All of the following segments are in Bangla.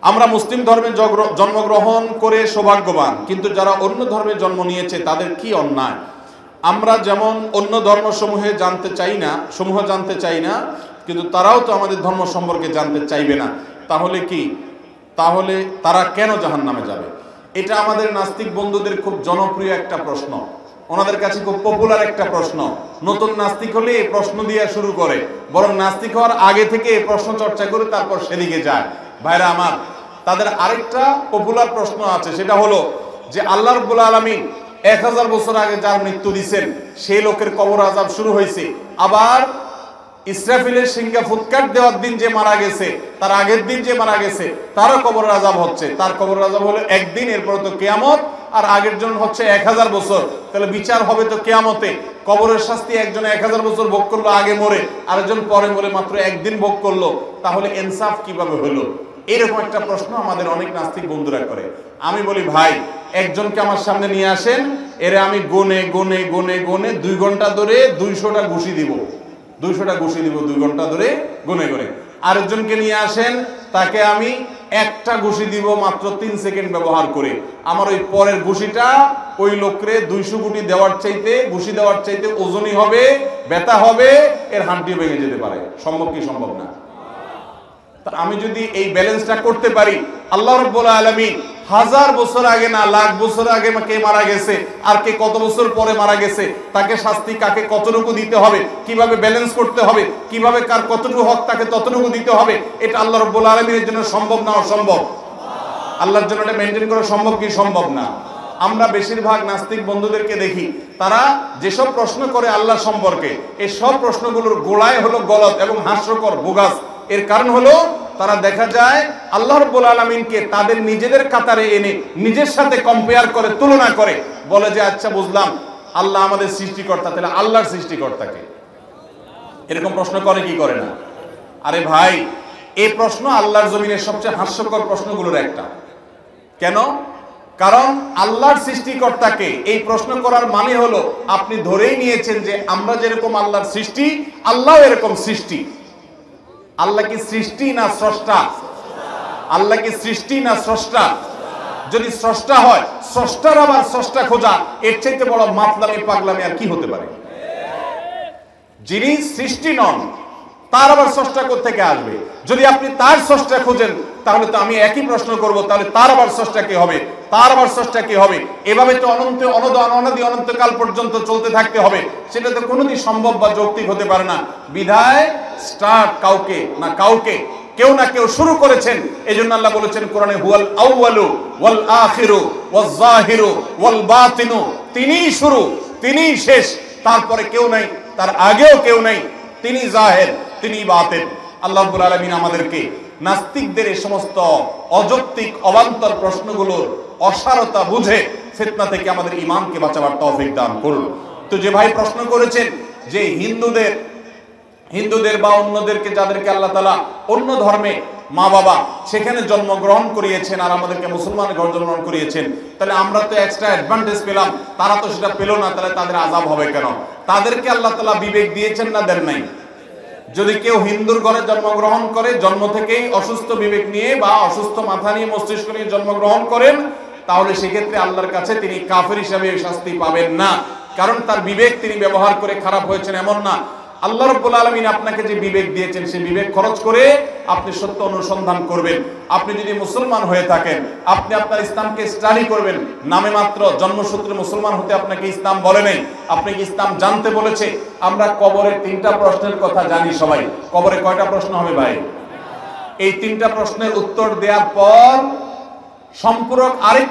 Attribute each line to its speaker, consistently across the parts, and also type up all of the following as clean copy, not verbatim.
Speaker 1: আমরা মুসলিম ধর্মে জন্মগ্রহণ করে সৌভাগ্যবান, কিন্তু যারা অন্য ধর্মে জন্ম নিয়েছে তাদের কি অন্যায়? আমরা যেমন অন্য ধর্মসমূহ জানতে চাই না, কিন্তু তারাও তো আমাদের ধর্ম সম্পর্কে জানতে চাইবে না। তাহলে তারা কেন জাহান্নামে যাবে? এটা আমাদের নাস্তিক বন্ধুদের খুব জনপ্রিয় একটা প্রশ্ন, ওনাদের কাছে খুব পপুলার একটা প্রশ্ন। নতুন নাস্তিক হলে এই প্রশ্ন দিয়ে শুরু করে, বরং নাস্তিক হওয়ার আগে থেকে এই প্রশ্ন চর্চা করে তারপর সেদিকে যায়। ভাইরা আমার, তাদের আরেকটা পপুলার প্রশ্ন আছে, সেটা হলো যে আল্লাহ রাব্বুল আলামিন 1000 বছর আগে যার মৃত্যু দিয়েছেন সেই লোকের কবর আযাব শুরু হয়েছে, আবার ইসরাফিলের সিংহা ফুৎকার দেওয়ার দিন যে মারা গেছে, তার আগের দিন যে মারা গেছে, তারও কবর আযাব হচ্ছে। তার কবর আযাব হলো একদিন, এরপর তো কিয়ামত, আর আগের জন হচ্ছে 1000 বছর। তাহলে বিচার হবে তো কিয়ামতে। কবরের শাস্তি একজন 1000 বছর ভোগ করলো আগে মরে, আরেকজন পরে মরে মাত্র একদিন ভোগ করলো, তাহলে ইনসাফ কিভাবে হলো? এরকম একটা প্রশ্ন আমাদের অনেক নাস্তিক বন্ধুরা করে। আমি বলি, ভাই, একজনকে আমার সামনে নিয়ে আসেন, এরে আমি গনে 2 ঘন্টা ধরে 200টা ঘুষি দিব 2 ঘন্টা ধরে গনে। আরেকজনকে নিয়ে আসেন, তাকে আমি একটা ঘুষি দিব মাত্র 3 সেকেন্ড ব্যবহার করে। আমার ওই পরের ঘুষিটা ওই লোকরে 200 ঘুষি দেওয়ার চাইতে ওজনই হবে, ব্যথা হবে, এর হাড্ডি ভেঙে যেতে পারে। সম্ভব কি সম্ভব না? আমি যদি এই ব্যালেন্সটা করতে পারি, আল্লাহ রাব্বুল আলামিন 1000 বছর আগে না লাখ বছর আগে কে মারা গেছে আর কে কত বছর পরে মারা গেছে, তাকে শাস্তি কাকে কতটুকু দিতে হবে, কিভাবে ব্যালেন্স করতে হবে, কিভাবে কার কতটুকু হক তাকে ততটুকু দিতে হবে, এটা আল্লাহ রাব্বুল আলামিনের জন্য সম্ভব না অসম্ভব? আল্লাহর জন্য এটা মেইনটেইন করা সম্ভব কি সম্ভব না? আমরা বেশিরভাগ নাস্তিক বন্ধুদেরকে দেখি, তারা যেসব প্রশ্ন করে আল্লাহ সম্পর্কে, এই সব প্রশ্নগুলোর গোড়ায় হলো গলত এবং হাস্যকর বোগাস। এর কারণ হলো তারা দেখা যায় আল্লাহ রাব্বুল আলামিনকে তাদের নিজেদের কাতারে এনে নিজের সাথে কম্পেয়ার করে, তুলনা করে, বলে যে আচ্ছা বুঝলাম, আল্লাহ আমাদের সৃষ্টিকর্তা, তাহলে আল্লাহর সৃষ্টিকর্তাকে। এরকম প্রশ্ন করে কি করে না? আরে ভাই, এই প্রশ্ন আল্লাহর জমিনের সবচেয়ে হাস্যকর প্রশ্নগুলোর একটা। কেন? কারণ আল্লাহর সৃষ্টিকর্তাকে এই প্রশ্ন করার মানে হলো আপনি ধরেই নিয়েছেন যে আমরা যেরকম আল্লাহর সৃষ্টি, আল্লাহ এরকম সৃষ্টি। আল্লাহ কি সৃষ্টি না স্রষ্টা? আল্লাহ কি সৃষ্টি না স্রষ্টা? যদি স্রষ্টা হয়, স্রষ্টার আবার স্রষ্টা খোঁজা এর চাইতে বড় মাতলামি পাগলামি আর কি হতে পারে? যিনি সৃষ্টি নন, তার আবার স্রষ্টা কোথা থেকে আসবে? যদি আপনি তার স্রষ্টা খোঁজেন, তাহলে তো আমি একই প্রশ্ন করব, তাহলে তার আবার স্রষ্টা কে হবে, তার আবার স্রষ্টা কে হবে? এভাবে তো অনন্তকাল পর্যন্ত চলতে থাকতে হবে। সেটা তো কোনোদিন সম্ভব বা যৌক্তিক হতে পারে না। বিধায় স্টার্ট কেউ না কেউ শুরু করেছেন। এজন্য আল্লাহ বলেছেন কোরআনে, হুয়াল আউয়ালু ওয়াল আখিরু ওয়াজ জাহিরু ওয়াল বাতিনু, তিনিই শুরু, তিনিই শেষ, তারপরে কেউ নাই, তার আগেও কেউ নাই, তিনি জাহির, তিনি বাতিন। আল্লাহ রাব্বুল আলামিন আমাদেরকে নাস্তিকদের এই সমস্ত অযৌক্তিক অবান্তর প্রশ্নগুলোর অসারতা বুঝে ফিতনা থেকে আমাদের ঈমানকে বাঁচাবার তৌফিক দান করুন। তো যে ভাই প্রশ্ন করেছেন যে হিন্দুদের বা অন্যদেরকে, যাদেরকে আল্লাহ তাআলা অন্য ধর্মে মা বাবা সেখানে জন্মগ্রহণ করিয়েছেন আর আমাদেরকে মুসলমানের ঘরে জন্মগ্রহণ করিয়েছেন, তাহলে আমরা তো এক্সট্রা অ্যাডভান্টেজ পেলাম, তারা তো সেটা পেল না, তাহলে তাদের আযাব হবে কেন? তাদেরকে আল্লাহ তাআলা বিবেক দিয়েছেন না দেন নাই? যদি কেউ হিন্দুর ঘরে জন্মগ্রহণ করে, জন্ম থেকেই অসুস্থ বিবেক নিয়ে বা অসুস্থ মাথা নিয়ে মস্তিষ্ক নিয়ে জন্মগ্রহণ করেন, তাহলে সেক্ষেত্রে আল্লাহর কাছে তিনি কাফের হিসাবে শাস্তি পাবেন না, কারণ তার বিবেক তিনি ব্যবহার করে খারাপ হয়েছেন এমন না। আল্লাহ রাব্বুল আলামিন আপনাকে যে বিবেক দিয়েছেন, সেই বিবেক খরচ করে আপনি সত্য অনুসন্ধান করবেন। আপনি যদি মুসলমান হয়ে থাকেন, আপনি আপনার ইসলামকে স্টাডি করবেন। নামে মাত্র জন্মসূত্রে মুসলমান হতে আপনাকে ইসলাম বলে নাই, আপনাকে ইসলাম জানতে বলেছে। আমরা কবরের 3টা প্রশ্নের কথা জানি সবাই। কবরে কয়টা প্রশ্ন হবে ভাই? এই 3টা প্রশ্নের উত্তর দেওয়ার পর সম্পূরক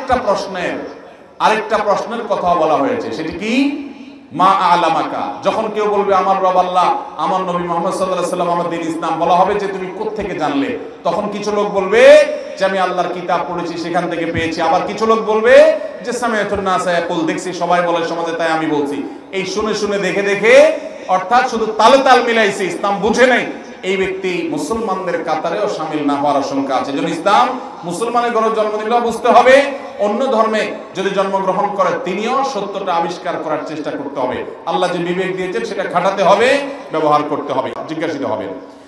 Speaker 1: আরেকটা প্রশ্নের কথা বলা হয়েছে। সেটি কি? মা আলামাকা। যখন কেউ বলবে আমার রব আল্লাহ, আমার নবী মুহাম্মদ সাল্লাল্লাহু আলাইহি ওয়াসাল্লাম, আমার দ্বীন ইসলাম, বলা হবে যে তুমি কোত্থেকে জানলে? তখন কিছু লোক বলবে যে আমি আল্লাহর কিতাব পড়েছি, সেখান থেকে পেয়েছি। আবার কিছু লোক বলবে যে সামিআতুন নাস ইয়াকুল, দেখছি সবাই বলে সমাজে, তাই আমি বলছি। এই শুনে দেখে অর্থাৎ শুধু তাল মিলাইছে, ইসলাম বুঝে নাই, এই ব্যক্তি মুসলমানদের কাতারেও শামিল না হওয়ার আশঙ্কা আছে। যেন ইসলাম মুসলমানের ঘরে জন্ম নিলেও বুঝতে হবে, অন্য ধর্মে যদি জন্মগ্রহণ করে তিনিও সত্যটা আবিষ্কার করার চেষ্টা করতে হবে। আল্লাহ যে বিবেক দিয়েছেন সেটা খাটাতে হবে, ব্যবহার করতে হবে, জিজ্ঞাসিত হবে।